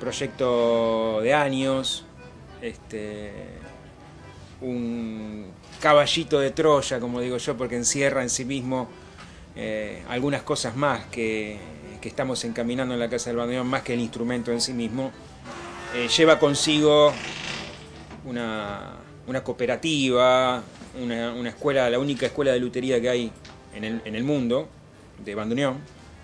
proyecto de años, un caballito de Troya, como digo yo, porque encierra en sí mismo algunas cosas más que estamos encaminando en la Casa del Bandoneón, más que el instrumento en sí mismo. Lleva consigo una cooperativa, una escuela, la única escuela de lutería que hay en el mundo, de bandoneón,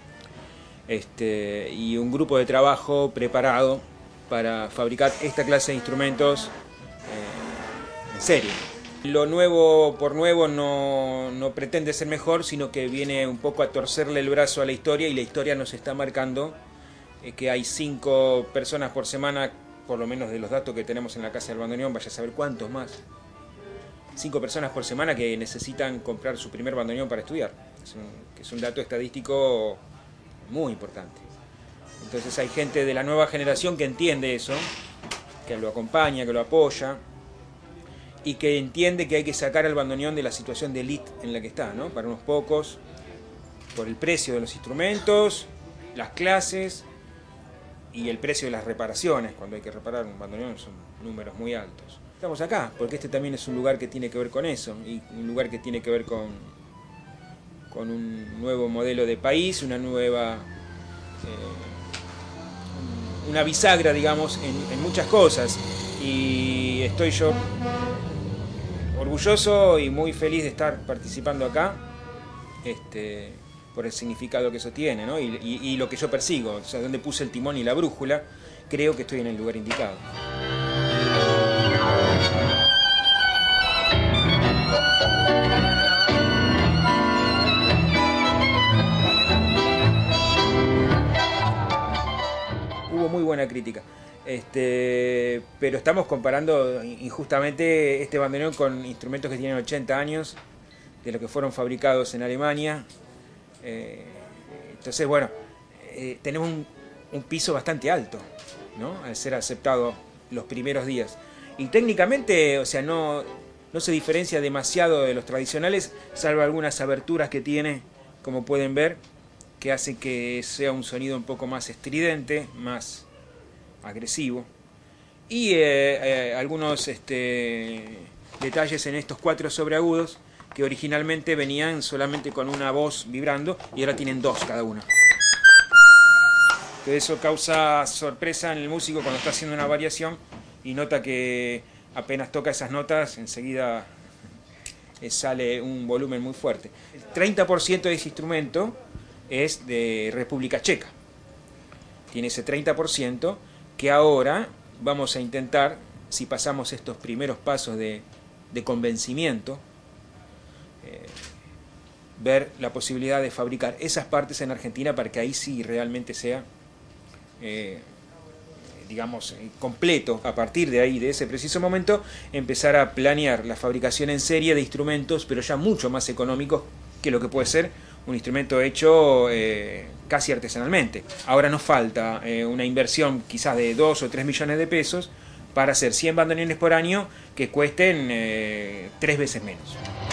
y un grupo de trabajo preparado para fabricar esta clase de instrumentos en serie. Lo nuevo por nuevo no pretende ser mejor, sino que viene un poco a torcerle el brazo a la historia, y la historia nos está marcando que hay 5 personas por semana, por lo menos de los datos que tenemos en la Casa del Bandoneón, vaya a saber cuántos más. 5 personas por semana que necesitan comprar su primer bandoneón para estudiar, que es un dato estadístico muy importante. Entonces hay gente de la nueva generación que entiende eso, que lo acompaña, que lo apoya, y que entiende que hay que sacar al bandoneón de la situación de élite en la que está, ¿no? Para unos pocos, por el precio de los instrumentos, las clases y el precio de las reparaciones. Cuando hay que reparar un bandoneón son números muy altos. Estamos acá porque este también es un lugar que tiene que ver con eso, y un lugar que tiene que ver con un nuevo modelo de país, una bisagra, digamos, en muchas cosas. Y estoy yo orgulloso y muy feliz de estar participando acá, por el significado que eso tiene, ¿no? Y lo que yo persigo, o sea, donde puse el timón y la brújula, creo que estoy en el lugar indicado. Hubo muy buena crítica. Pero estamos comparando injustamente este bandoneón con instrumentos que tienen 80 años, de los que fueron fabricados en Alemania. Entonces, bueno, tenemos un piso bastante alto, ¿no? Al ser aceptado los primeros días. Y técnicamente, o sea, no se diferencia demasiado de los tradicionales, salvo algunas aberturas que tiene, como pueden ver, que hace que sea un sonido un poco más estridente, más agresivo, y algunos detalles en estos 4 sobreagudos que originalmente venían solamente con una voz vibrando y ahora tienen 2 cada uno. Que eso causa sorpresa en el músico cuando está haciendo una variación y nota que apenas toca esas notas enseguida sale un volumen muy fuerte. El 30% de ese instrumento es de República Checa, tiene ese 30% que ahora vamos a intentar, si pasamos estos primeros pasos de convencimiento, ver la posibilidad de fabricar esas partes en Argentina para que ahí sí realmente sea, digamos, completo. A partir de ahí, de ese preciso momento, empezar a planear la fabricación en serie de instrumentos, pero ya mucho más económicos que lo que puede ser un instrumento hecho casi artesanalmente. Ahora nos falta una inversión quizás de 2 o 3 millones de pesos para hacer 100 bandoneones por año que cuesten 3 veces menos.